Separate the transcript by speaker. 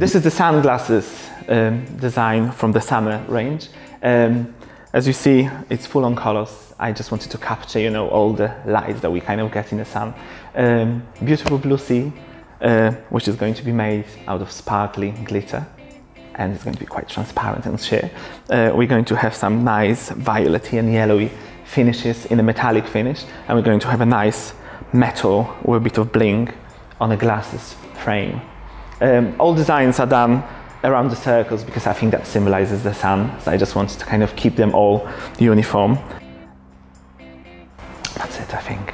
Speaker 1: This is the sunglasses design from the summer range. As you see, it's full on colors. I just wanted to capture, you know, all the lights that we kind of get in the sun. Beautiful blue sea, which is going to be made out of sparkly glitter, and it's going to be quite transparent and sheer. We're going to have some nice violet and yellowy finishes in a metallic finish, and we're going to have a nice metal with a bit of bling on a glasses frame. All designs are done around the circles because I think that symbolizes the sun, so I just wanted to kind of keep them all uniform. That's it, I think.